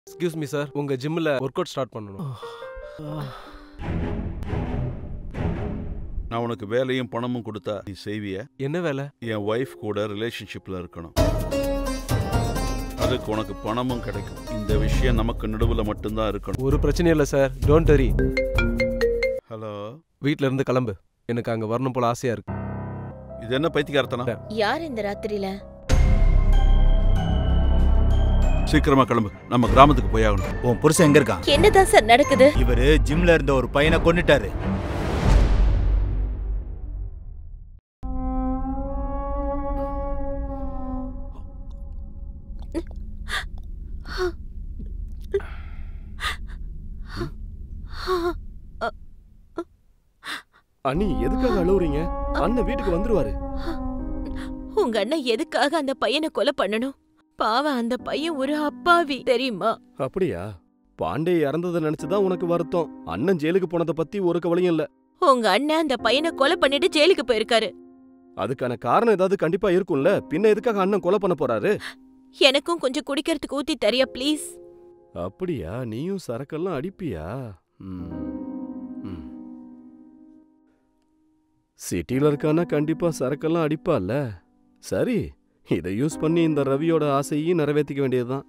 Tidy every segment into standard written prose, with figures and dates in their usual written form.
Excuse me sir, உங்க ஜிம்ல work out start பண்ணணும். நான் உனக்கு வேலையும் பணமும் கொடுத்தா நீ செய்விய? என்ன வேலை? என் ஒய்ஃப் கூட ரிலேஷன்ஷிப்ல இருக்கணும். அதுக்கு உனக்கு பணமும் கிடைக்கும். இந்த விஷயம் நமக்கு நடுவுல மட்டும்தான் இருக்கணும். ஒரு பிரச்சனையும் இல்லை சார், டோன்ட் வரி. ஹலோ, வீட்ல இருந்து கிளம்பு, எனக்கு அங்க வரணும் போல ஆசையா இருக்கு. இது என்ன பைத்தியக்காரத்தனா? யார் இந்த ராத்திரியில? சீக்கிரமா கிளம்பு, நம்ம கிராமத்துக்கு போய் ஆகணும். உன் புருஷன் எங்க இருக்கான்? என்னதான் சார் நடக்குது? இவரு ஜிம்ல இருந்த ஒரு பையனை கொன்னுட்டாரு. அண்ணி எதுக்காக அழுவுறீங்க? அண்ணன் வீட்டுக்கு வந்துருவாரு. உங்க அண்ணன் எதுக்காக அந்த பையனை கொலை பண்ணணும்? பாவம், அந்த பையன் ஒரு அப்பாவி தெரியுமா? அப்படியா? பாண்டே இறந்ததை நினைச்சுதான் உனக்கு வருத்தம். அண்ணன் ஜெயிலுக்கு போனதை பத்தி ஒரு கவலையும் இல்ல. உங்க அண்ணன் அந்த பையனை கொலை பண்ணிட்டு ஜெயிலுக்கு போயிருக்காரு. அதுக்கான காரணம் ஏதாவது கண்டிப்பா இருக்கும்ல. பின்ன எதுக்காக அண்ணன் கொலை பண்ண போறாரு? எனக்கும் கொஞ்சம் குடிக்கிறதுக்கு ஊத்தி தரியா ப்ளீஸ்? அப்படியா? நீயும் சரக்கெல்லாம் அடிப்பியா? சிட்டில இருக்கானா கண்டிப்பா சரக்கெல்லாம் அடிப்பால. சரி, இதை யூஸ் பண்ணி இந்த ரவியோட ஆசையையும் நிறைவேற்றிக்க வேண்டியதுதான்.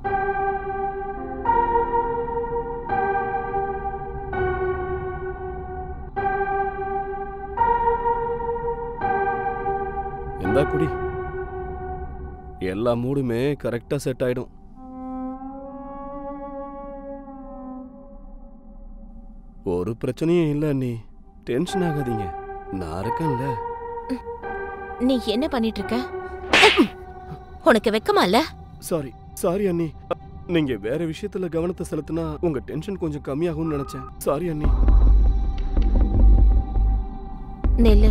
எந்தா குடி. எல்லா மூடுமே கரெக்டா செட் ஆயிடும். ஒரு பிரச்சனையும் இல்ல அண்ணி, டென்ஷன் ஆகாதீங்க, நான் இருக்கேன்ல. நீ என்ன பண்ணிட்டு இருக்க? உனக்கு வெக்கமா இல்ல? சாரி சாரி அண்ணி, நீங்க வேற விஷயத்துல கவனத்தை செலுத்தினா உங்க டென்ஷன் கொஞ்சம் கம்மியாகும்னு நினைச்சேன். சாரி அண்ணி. நெல்லு.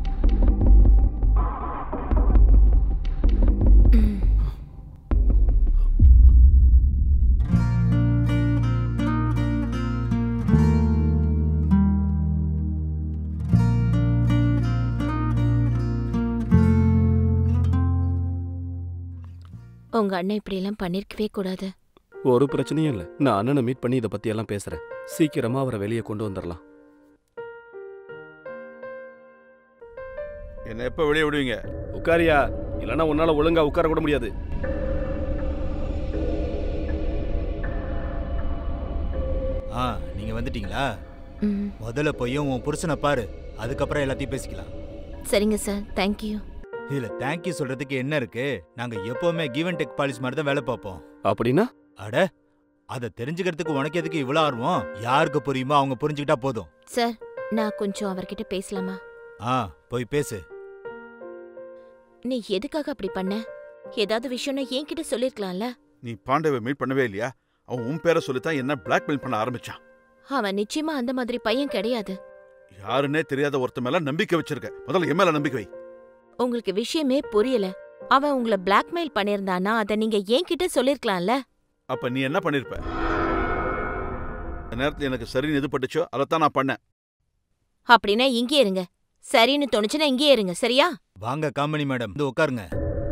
உங்க அண்ணன் இப்படி எல்லாம் பண்ணிருக்கவே கூடாது. ஒரு பிரச்சனையும் இல்ல, நான் அண்ணனை மீட் பண்ணி இதை பத்தி எல்லாம் பேசுறேன். சீக்கிரமா அவரை வெளியே கொண்டு வந்துடலாம். என்ன எப்ப வெளியே விடுவீங்க? உட்காரியா, இல்லைன்னா உன்னால ஒழுங்கா உட்கார கூட முடியாது. நீங்க வந்துட்டீங்களா? முதல்ல போய் உன் புருஷனை பாரு, அதுக்கப்புறம் எல்லாத்தையும் பேசிக்கலாம். சரிங்க சார், தேங்க்யூ. இதுல தேங்க்யூ சொல்றதுக்கு என்ன இருக்கு? நாங்க எப்பவுமே கிவ் அண்ட் டேக் பாலிசி மாதிரி தான் வேலை பார்ப்போம். அப்படின்னா? அட, அதை தெரிஞ்சுக்கிறதுக்கு உனக்கு எதுக்கு இவ்வளவு ஆர்வம்? யாருக்கு புரியுமோ அவங்க புரிஞ்சுக்கிட்டா போதும். சார், நான் கொஞ்சம் அவர்கிட்ட பேசலாமா? போய் பேசு. நீ எதுக்காக அப்படி பண்ண? ஏதாவது விஷயம்னா என்கிட்ட சொல்லிருக்கலாம்ல. நீ பாண்டேவை மீட் பண்ணவே இல்லையா? அவன் உன் பேரை சொல்லித்தான் என்ன பிளாக்மெயில் பண்ண ஆரம்பிச்சான். அவன் நிச்சயமா அந்த மாதிரி பையன் கிடையாது. யாருன்னே தெரியாத ஒருத்த மேல நம்பிக்கை வச்சிருக்க, முதல்ல என் மேல நம்பிக்கை வை. உங்களுக்கு விஷயமே புரியல. அவன் உங்களை பிளாக்மெயில் பண்ணிருந்தானா அதை நீங்க என்கிட்ட சொல்லிருக்கலாம்ல. அப்ப நீ என்ன பண்ணிருப்ப? நேரத்துல எனக்கு சரின்னு எது பட்டுச்சோ அதைத்தான் நான் பண்ணேன். அப்படின்னா இங்கே இருங்க. சரின்னு தோணுச்சுன்னா இங்கே இருங்க, சரியா? வாங்க காமினி மேடம், வந்து உட்காருங்க.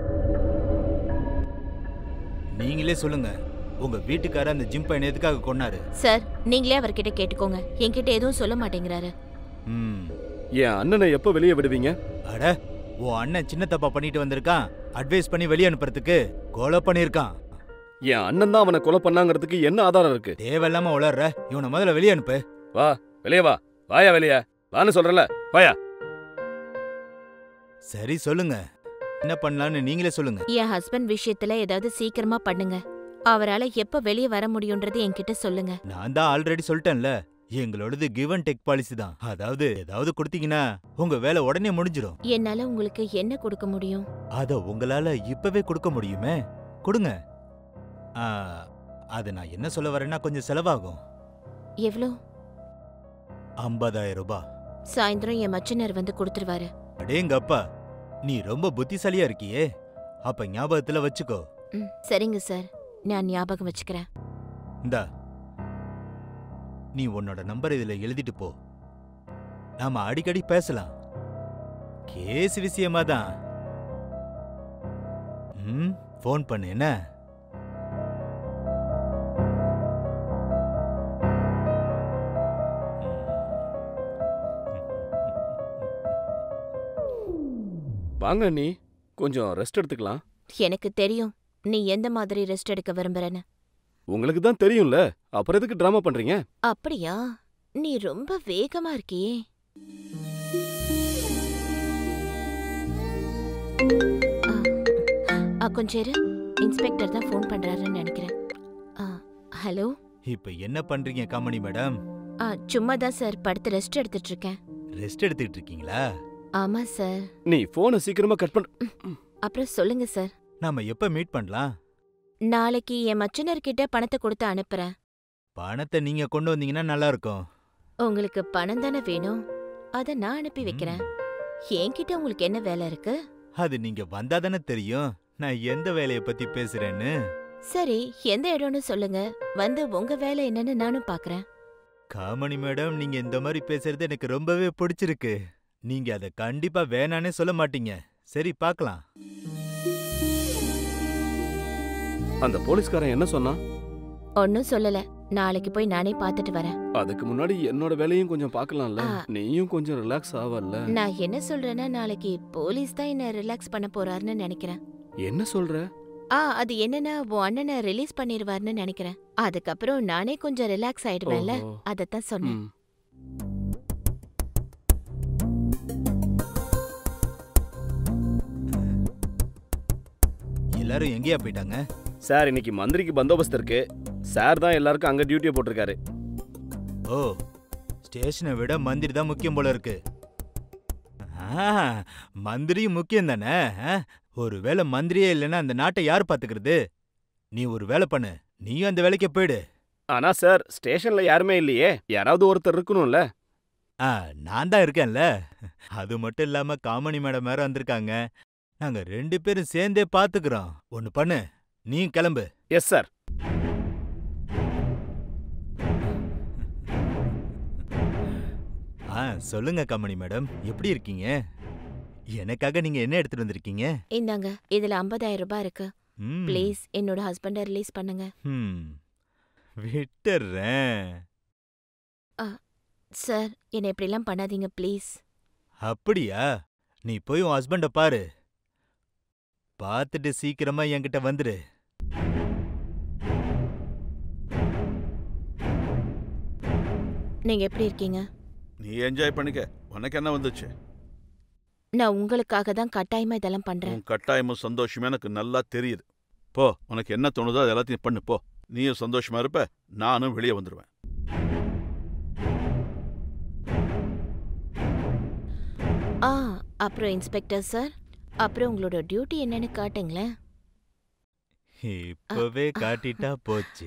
நீங்களே சொல்லுங்க, உங்க வீட்டுக்காரர் அந்த ஜிம் பையனை எதுக்காக கொன்னாரு? சார், நீங்களே அவர்கிட்ட கேட்டுக்கோங்க. என்கிட்ட எதுவும் சொல்ல மாட்டேங்கிறாரு. என் அண்ணனை எப்ப வெளியே விடுவீங்க? அட, உன் அண்ணன் சின்ன தப்பா பண்ணிட்டு வந்திருக்கான். அட்வைஸ் பண்ணி வெளியே அனுப்புறதுக்கு கொலை பண்ணிருக்கான். என் அண்ணன் தான் அவனை கொலை பண்ணாங்கிறதுக்கு என்ன ஆதாரம் இருக்கு? தேவையில்லாம உளர்ற, இவனை முதல்ல வெளியே அனுப்பு. வா வெளியே வா. வாயா வெளியே வான்னு சொல்றல, வாயா. சரி சொல்லுங்க, என்ன பண்ணலான்னு நீங்களே சொல்லுங்க. என் ஹஸ்பண்ட் விஷயத்துல ஏதாவது சீக்கிரமா பண்ணுங்க. அவரால எப்ப வெளியே வர முடியும்ன்றது என்கிட்ட சொல்லுங்க. நான் தான் ஆல்ரெடி சொல்லிட்டேன்ல, எங்களோடது கிவ் அண்ட் டேக் பாலிசி தான். அதாவது ஏதாவது கொடுத்தீங்கன்னா உங்க வேலை உடனே முடிஞ்சிடும். என்னால உங்களுக்கு என்ன கொடுக்க முடியும்? அத உங்களால இப்பவே கொடுக்க முடியுமே, கொடுங்க. அது நான் என்ன சொல்ல வரேன்னா கொஞ்சம் செலவாகும். எவ்வளோ? 50,000 ரூபாய். சாயந்தரம் என் மச்சினர் வந்து கொடுத்துருவாரு. அடேங்கப்பா, நீ ரொம்ப புத்திசாலியா இருக்கியே. அப்ப ஞாபகத்துல வச்சுக்கோ. சரிங்க சார், நான் ஞாபகம் வச்சுக்கிறேன். இந்தா, நீ உன்னோட நம்பர் இதுல எழுதிட்டு போ. நாம அடிக்கடி பேசலாம். கேஸ் விஷயமா தான். ஃபோன் பண்ணு என்ன? வாங்க நீ கொஞ்சம் ரெஸ்ட் எடுத்துக்கலாம். எனக்கு தெரியும் நீ எந்த மாதிரி ரெஸ்ட் எடுக்க விரும்புறன்னு. உங்களுக்கு தான் தெரியும்ல, அப்புறம் எதுக்கு ட்ராமா பண்றீங்க? அப்படியா? நீ ரொம்ப வேகமா இருக்கியே. கொஞ்சம் இரு. இன்ஸ்பெக்டர் தான் ஃபோன் பண்றாருன்னு நினைக்கிறேன். ஹலோ. இப்ப என்ன பண்றீங்க காமணி மேடம்? சும்மா தான் சார் படுத்து ரெஸ்ட் எடுத்துட்டு இருக்கேன். ரெஸ்ட் எடுத்துட்டு இருக்கீங்களா? ஆமா சார். நீ போனை சீக்கிரமா கட் பண்ண. அப்புறம் சொல்லுங்க சார். நாம எப்ப மீட் பண்ணலாம்? நாளைக்கு என் மச்சினர்கிட்ட பணத்தை கொடுத்து அனுப்புறேன். பணத்தை நீங்க கொண்டு வந்தீங்கன்னா நல்லா இருக்கும். உங்களுக்கு பணம் தானே வேணும், அத நான் அனுப்பி வைக்கிறேன். என்கிட்ட உங்களுக்கு என்ன வேலை இருக்கு? அது நீங்க வந்தாதானே தெரியும் நான் எந்த வேலைய பத்தி பேசுறேன்னு. சரி, எந்த இடம்னு சொல்லுங்க, வந்து உங்க வேலை என்னன்னு நானும் பாக்குறேன். காமணி மேடம், நீங்க இந்த மாதிரி பேசுறது எனக்கு ரொம்பவே பிடிச்சிருக்கு. நீங்க அத கண்டிப்பா வேணானே சொல்ல மாட்டீங்க. சரி, பார்க்கலாம். அந்த போலீஸ்காரன் என்ன சொன்னா? ஒன்னும் சொல்லல. நாளைக்கு போய் நானே பாத்துட்டு வரேன். அதுக்கு முன்னாடி என்னோட வேலையும் கொஞ்சம் பார்க்கலாம்ல. நீயும் கொஞ்சம் ரிலாக்ஸ் ஆவல்ல. நான் என்ன சொல்றேன்னா, நாளைக்கு போலீஸ் தான் என்ன ரிலாக்ஸ் பண்ண போறாருன்னு நினைக்கிறேன். என்ன சொல்ற? அது என்னன்னா, உன் அண்ணனை ரிலீஸ் பண்ணிருவாருன்னு நினைக்கிறேன். அதுக்கப்புறம் நானே கொஞ்சம் ரிலாக்ஸ் ஆயிடுவேன்ல, அதத்தான் சொன்னேன். எல்லாரும் எங்கேயா போயிட்டாங்க? சார், இன்னைக்கு மந்திரிக்கு பந்தோபஸ்து இருக்கு. சார் தான் எல்லாருக்கும் அங்க டியூட்டியை போட்டிருக்காரு. ஓ, ஸ்டேஷனை விட மந்திரி தான் முக்கியம் போல இருக்கு. மந்திரியும் முக்கியம் தானே. ஒருவேளை மந்திரியே இல்லைன்னா அந்த நாட்டை யார் பாத்துக்கிறது? நீ ஒரு வேலை பண்ணு, நீயும் அந்த வேலைக்கு போயிடு. ஆனா சார், ஸ்டேஷன்ல யாருமே இல்லையே, யாராவது ஒருத்தர் இருக்கணும்ல. நான் தான் இருக்கேன்ல. அது மட்டும் இல்லாம காமணி மேடம் வேற வந்திருக்காங்க. நாங்க 2 பேரும் சேர்ந்தே பாத்துக்கிறோம். ஒன்னு பண்ணு, நீ கிளம்பு. Yes sir. சொல்லுங்க காமணி மேடம், எப்படி இருக்கீங்க? எனக்காக நீங்க என்ன எடுத்துட்டு வந்திருக்கீங்க? இந்தாங்க, இதுல 50,000 ரூபாய் இருக்கு. ப்ளீஸ் என்னோட ஹஸ்பண்ட ரிலீஸ் பண்ணுங்க. விட்டுறேன். சார், என்ன இப்படிலாம் பண்ணாதீங்க ப்ளீஸ். அப்படியா? நீ போய் உன் ஹஸ்பண்ட பாரு. பார்த்துட்டு சீக்கிரமா என்கிட்ட வந்துடு. நீங்க எப்படி இருக்கீங்க? நீ என்ஜாய் பண்ணிக்க, உனக்கு என்ன வந்துச்சு? நான் உங்களுக்காக தான் கட்டாயமா இதெல்லாம் பண்றேன். உன் கட்டாயமும் சந்தோஷமே எனக்கு நல்லா தெரியுது. போ, உனக்கு என்ன தோணுதோ அது எல்லாத்தையும் பண்ணு. போ, நீயும் சந்தோஷமா இருப்ப, நானும் வெளியே வந்துடுவேன். அப்புறம் இன்ஸ்பெக்டர் சார், அப்புறம் உங்களோட டியூட்டி என்னன்னு காட்டுங்களேன். இப்பவே காட்டிட்டா போச்சு.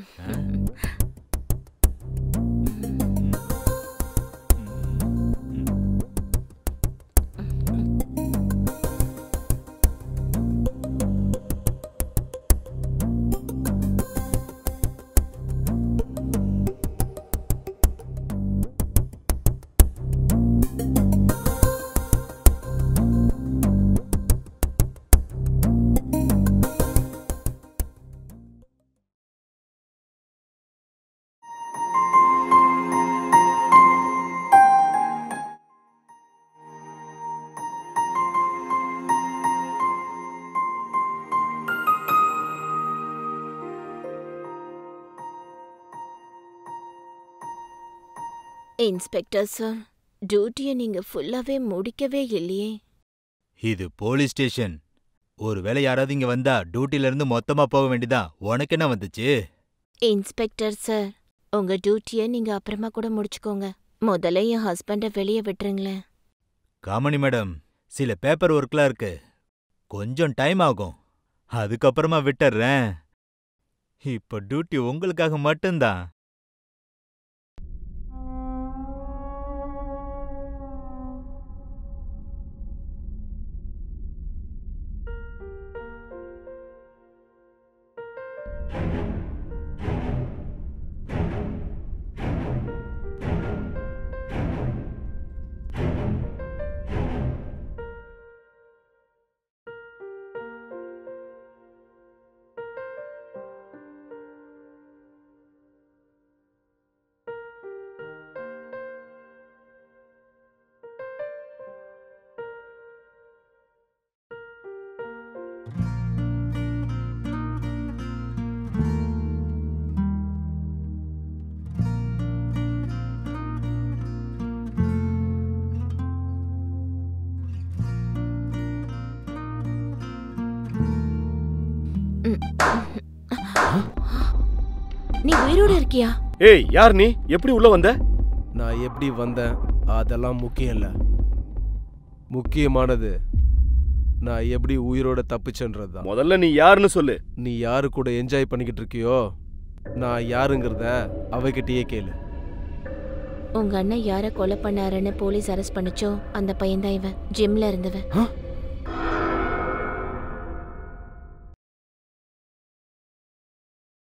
இன்ஸ்பெக்டர் சார், டியூட்டியை நீங்க ஃபுல்லாவே முடிக்கவே இல்லையே. இது போலீஸ் ஸ்டேஷன். ஒருவேளை யாராவது இங்க வந்தா டியூட்டில இருந்து மொத்தமா போக வேண்டியதான். உனக்கு என்ன வந்துச்சு? இன்ஸ்பெக்டர் சார், உங்க டியூட்டியை நீங்க அப்புறமா கூட முடிச்சுக்கோங்க. முதல்ல என் ஹஸ்பண்ட வெளியே விட்டுருங்களேன். காமணி மேடம், சில பேப்பர் ஒர்க்லாம் இருக்கு, கொஞ்சம் டைம் ஆகும். அதுக்கப்புறமா விட்டுறேன். இப்ப டியூட்டி உங்களுக்காக மட்டும்தான். நீ உயிரோட இருக்கியா? ஏய், யார் நீ? எப்படி உள்ள வந்த? நான் எப்படி வந்தேன் அதெல்லாம் முக்கியம் இல்ல. முக்கியமானது நான் எப்படி உயிரோட தப்பிச்சேன்றதுதான். முதல்ல நீ யாருன்னு சொல்லு. நீ யாரு கூட என்ஜாய் பண்ணிக்கிட்டு இருக்கியோ நான் யாருங்கிறத அவகிட்டயே கேளு. உங்க அண்ணன் யார கொலை பண்ணாருன்னு போலீஸ் அரெஸ்ட் பண்ணிச்சோ அந்த பையன்தான் இவன், ஜிம்ல இருந்தவன்.